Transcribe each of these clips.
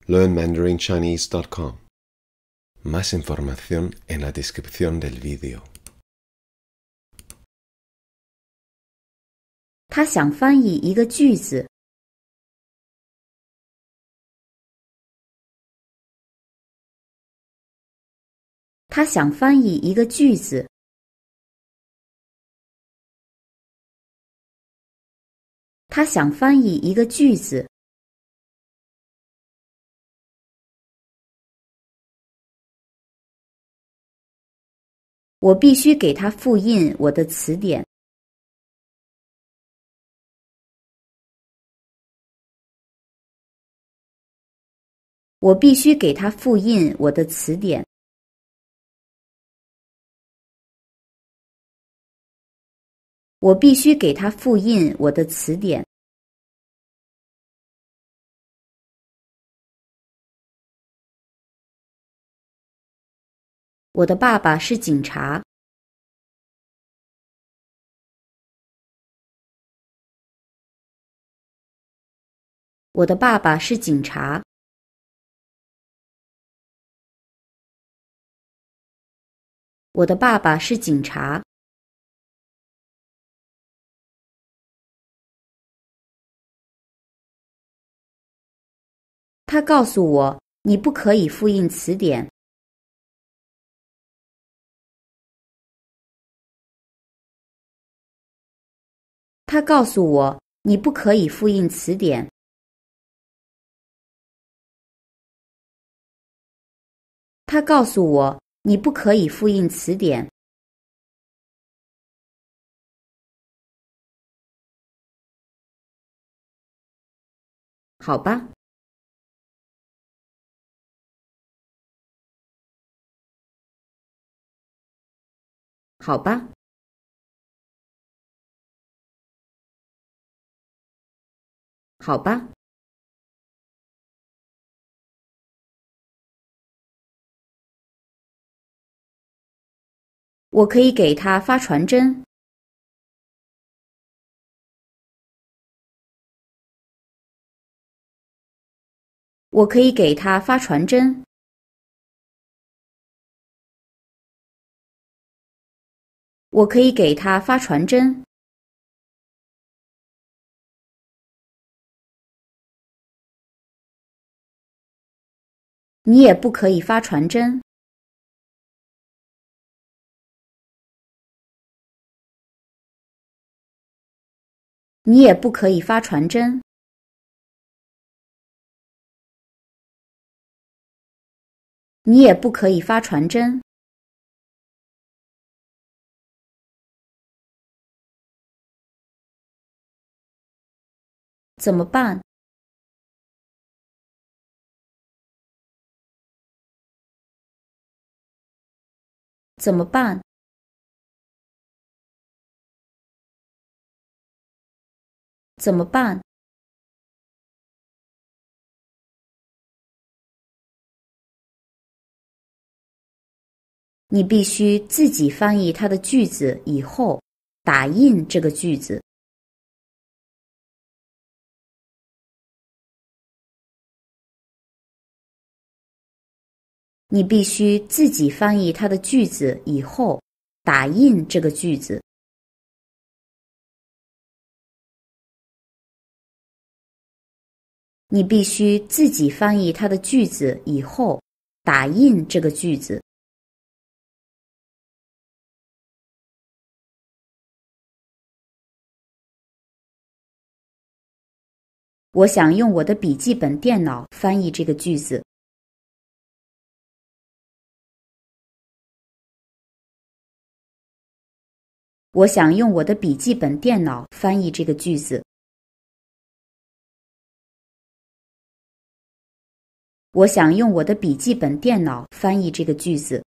learnmandarinchinese.com. Más información en la descripción del vídeo. 他想翻译一个句子。他想翻译一个句子。他想翻译一个句子。我必须给他复印我的词典。我必须给他复印我的词典。我必须给他复印我的词典。我的爸爸是警察。我的爸爸是警察。我的爸爸是警察。他告诉我，你不可以复印词典。他告诉我，你不可以复印词典。他告诉我，你不可以复印词典。好吧。好吧。好吧。我可以给他发传真。我可以给他发传真。我可以给他发传真。你也不可以发传真。你也不可以发传真。你也不可以发传真。怎么办？怎么办？怎么办？你必须自己翻译他的句子以后，打印这个句子。你必须自己翻译他的句子以后，打印这个句子。你必须自己翻译他的句子以后，打印这个句子。我想用我的笔记本电脑翻译这个句子。我想用我的笔记本电脑翻译这个句子。我想用我的笔记本电脑翻译这个句子。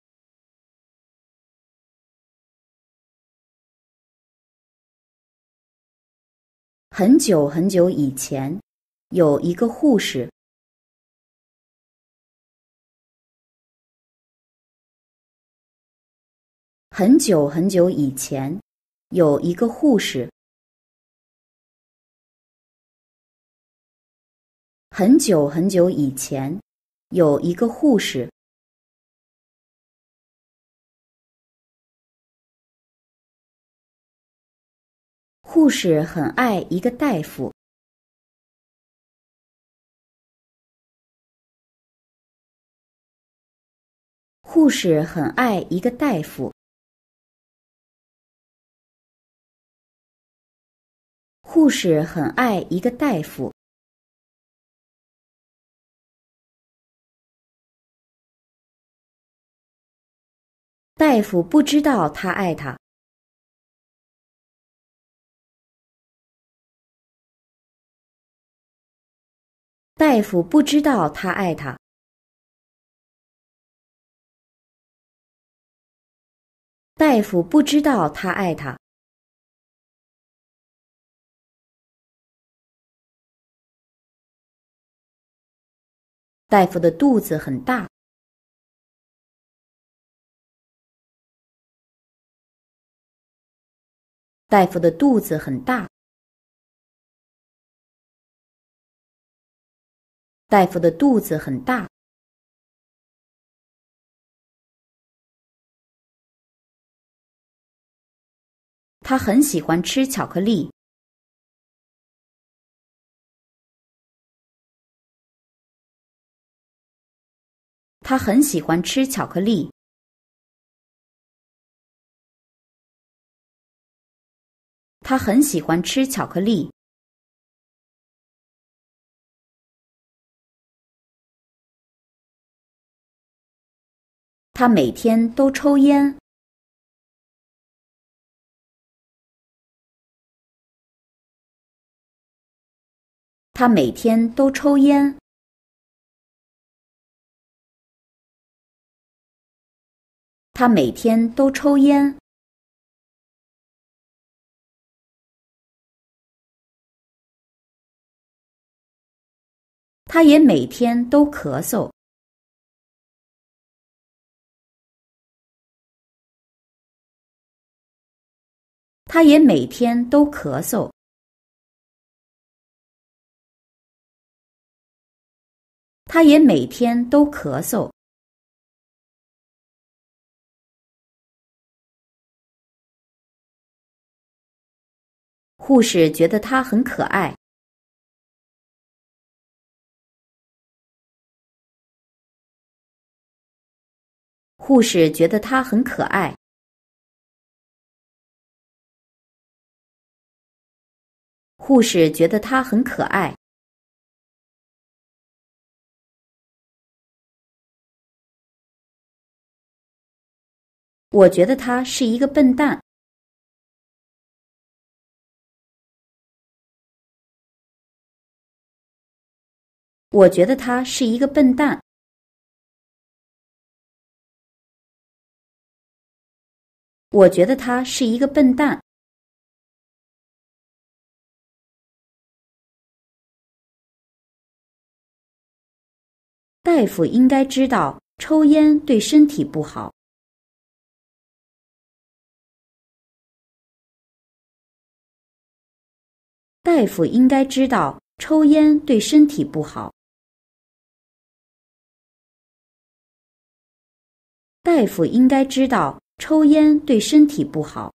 很久很久以前，有一个护士。很久很久以前，有一个护士。 很久很久以前，有一个护士。护士很爱一个大夫。护士很爱一个大夫。护士很爱一个大夫。大夫不知道他爱他。大夫不知道他爱他。大夫不知道他爱他。大夫的肚子很大。大夫的肚子很大。大夫的肚子很大。他很喜欢吃巧克力。他很喜欢吃巧克力。他很喜欢吃巧克力。他每天都抽烟。他每天都抽烟。他每天都抽烟。他也每天都咳嗽。他也每天都咳嗽。他也每天都咳嗽。护士觉得他很可爱。护士觉得他很可爱。护士觉得他很可爱。我觉得他是一个笨蛋。我觉得他是一个笨蛋。我觉得他是一个笨蛋。大夫应该知道抽烟对身体不好。大夫应该知道抽烟对身体不好。大夫应该知道抽烟对身体不好。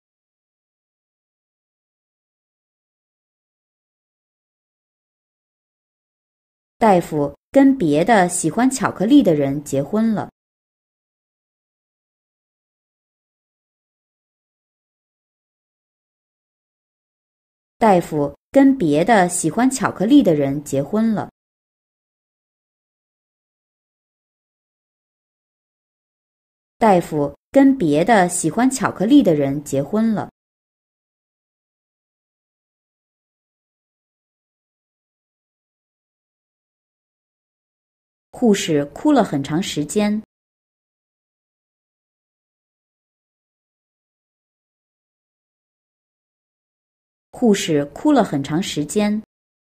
大夫跟别的喜欢巧克力的人结婚了。大夫跟别的喜欢巧克力的人结婚了。大夫跟别的喜欢巧克力的人结婚了。护士哭了很长时间。护士哭了很长时间。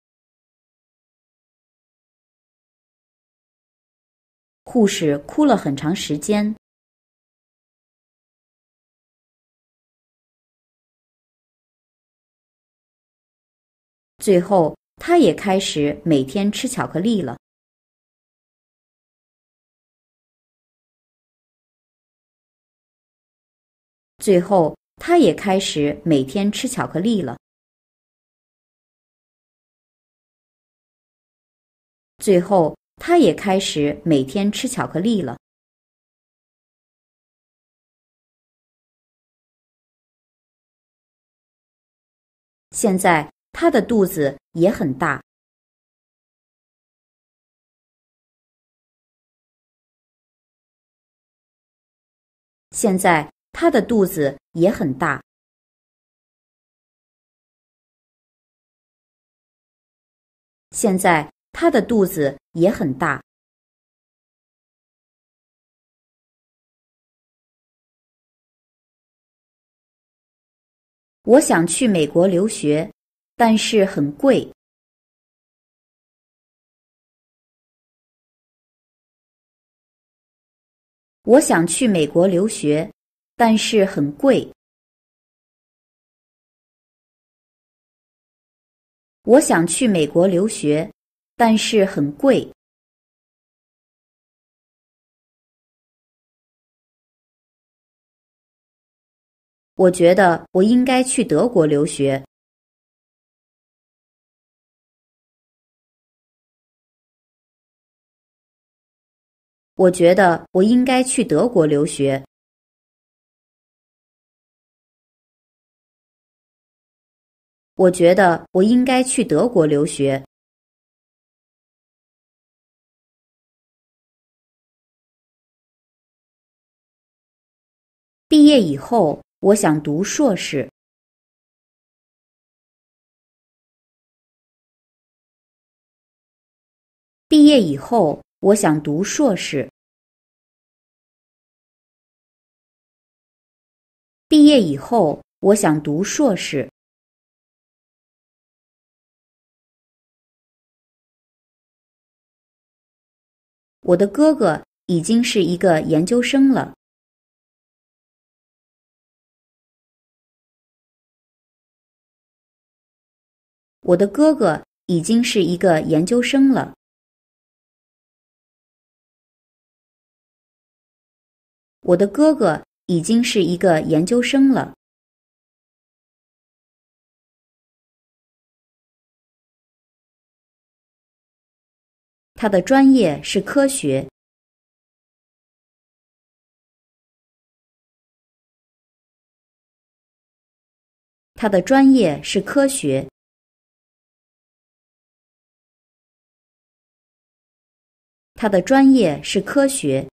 护士哭了很长时间。最后， 他也开始每天吃巧克力了。最后，他也开始每天吃巧克力了。最后，他也开始每天吃巧克力了。现在，他的肚子也很大。现在，他的肚子也很大。现在，他的肚子也很大。我想去美国留学，但是很贵。我想去美国留学，但是很贵。我想去美国留学，但是很贵。我觉得我应该去德国留学。我觉得我应该去德国留学。我觉得我应该去德国留学。毕业以后，我想读硕士。毕业以后，我想读硕士。毕业以后，我想读硕士。我的哥哥已经是一个研究生了。我的哥哥已经是一个研究生了。我的哥哥已经是一个研究生了。他的专业是科学。他的专业是科学。他的专业是科学。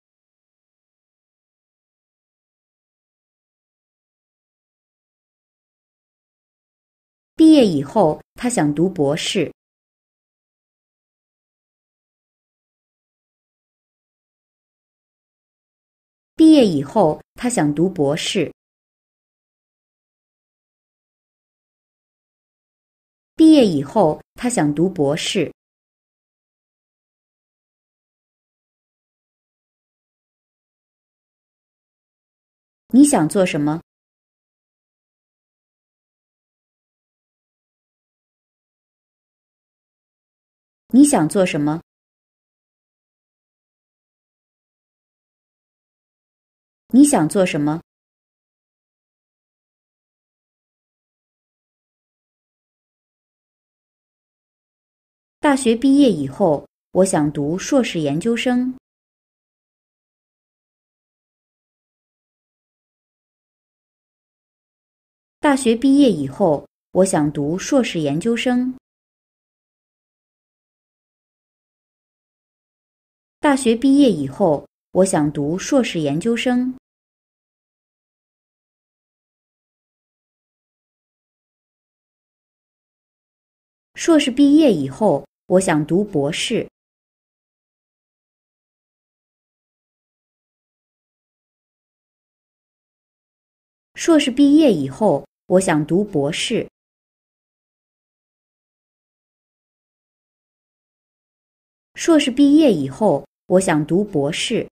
毕业以后，他想读博士。毕业以后，他想读博士。毕业以后，他想读博士。你想做什么？你想做什么？你想做什么？大学毕业以后，我想读硕士研究生。大学毕业以后，我想读硕士研究生。大学毕业以后，我想读硕士研究生。硕士毕业以后，我想读博士。硕士毕业以后，我想读博士。硕士毕业以后，我想读博士。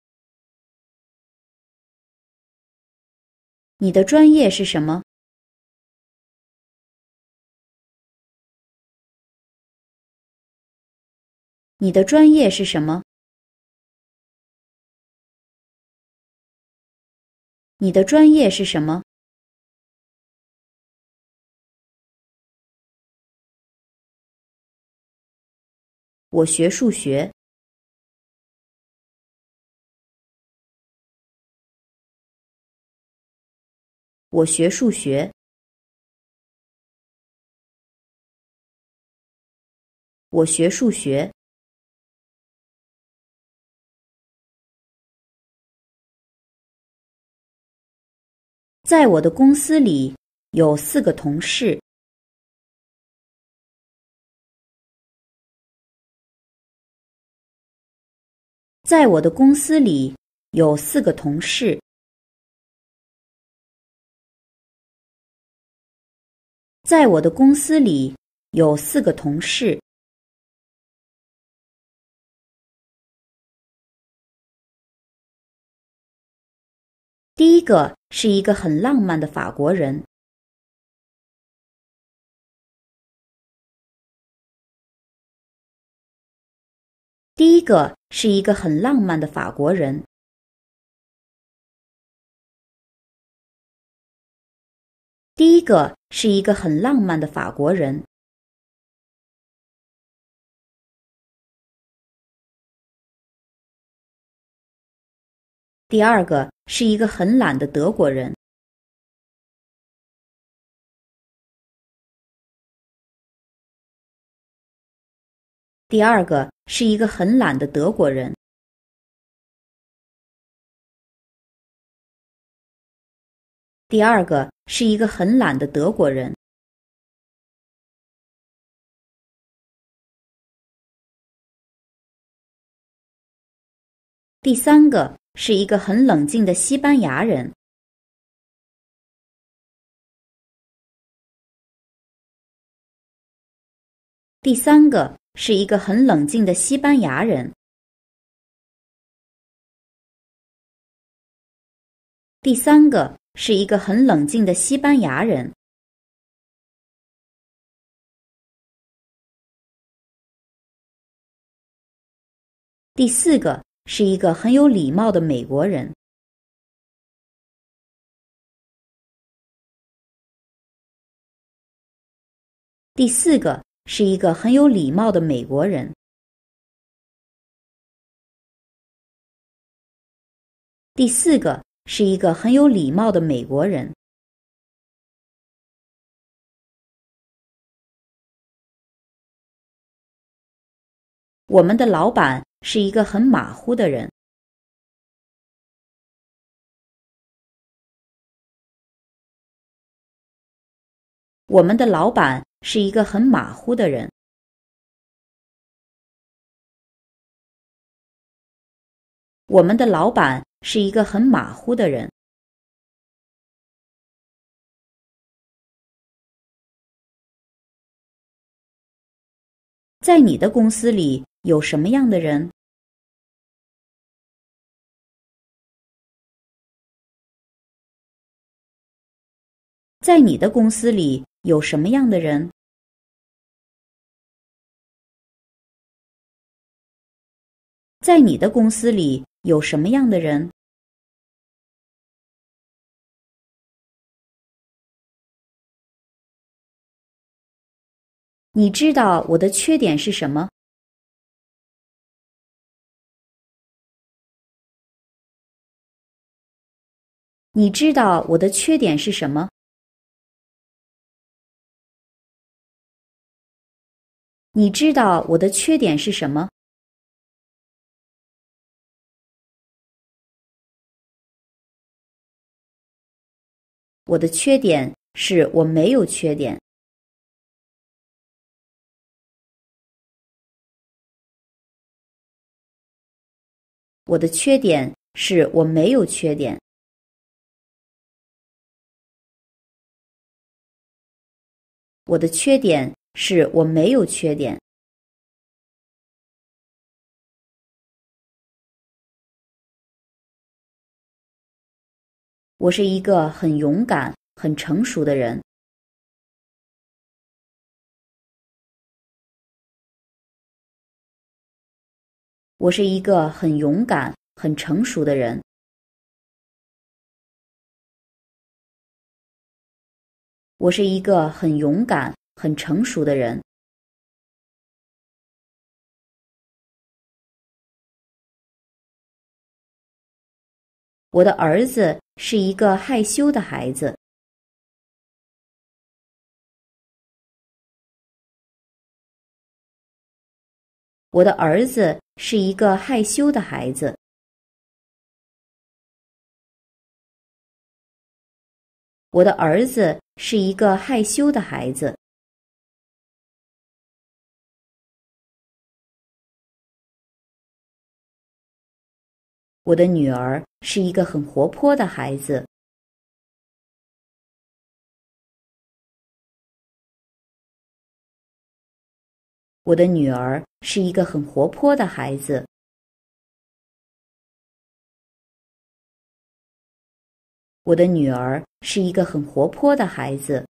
你的专业是什么？ 你的专业是什么？你的专业是什么？我学数学。我学数学。我学数学。在我的公司里有4个同事。在我的公司里有4个同事。在我的公司里有4个同事。第一个是一个很浪漫的法国人。第一个是一个很浪漫的法国人。第一个是一个很浪漫的法国人。第二个是一个很懒的德国人。第二个是一个很懒的德国人。第二个是一个很懒的德国人。第三个是一个很冷静的西班牙人。第三个是一个很冷静的西班牙人。第三个是一个很冷静的西班牙人。第四个是一个很有礼貌的美国人。第四个是一个很有礼貌的美国人。第四个是一个很有礼貌的美国人。我们的老板是一个很马虎的人。我们的老板是一个很马虎的人。我们的老板是一个很马虎的人。在你的公司里有什么样的人？在你的公司里有什么样的人？在你的公司里有什么样的人？你知道我的缺点是什么？你知道我的缺点是什么？你知道我的缺点是什么？我的缺点是我没有缺点。我的缺点是我没有缺点。我的缺点是我没有缺点。我是一个很勇敢、很成熟的人。 我是一个很勇敢、很成熟的人。我是一个很勇敢、很成熟的人。我的儿子是一个害羞的孩子。我的儿子是一个害羞的孩子。我的儿子是一个害羞的孩子。我的女儿是一个很活泼的孩子。我的女儿是一个很活泼的孩子。我的女儿是一个很活泼的孩子。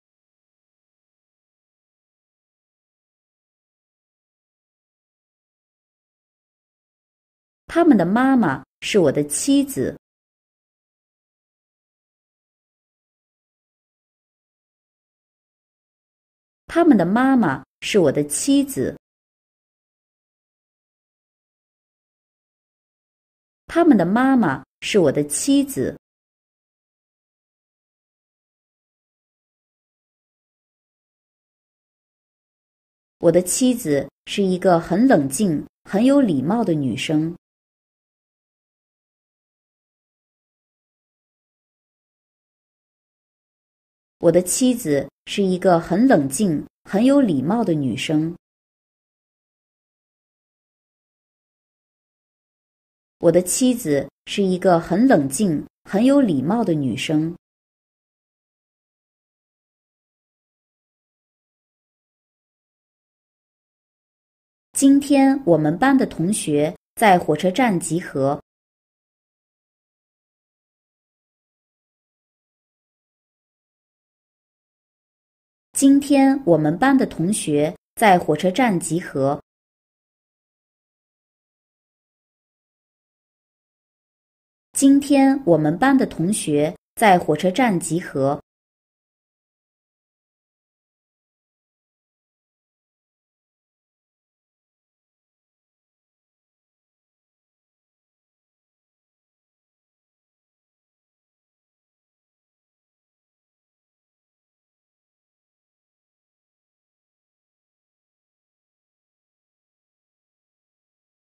他们的妈妈是我的妻子。他们的妈妈是我的妻子。他们的妈妈是我的妻子。我的妻子是一个很冷静、很有礼貌的女生。我的妻子是一个很冷静、很有礼貌的女生。我的妻子是一个很冷静、很有礼貌的女生。今天我们班的同学在火车站集合。今天我们班的同学在火车站集合。今天我们班的同学在火车站集合。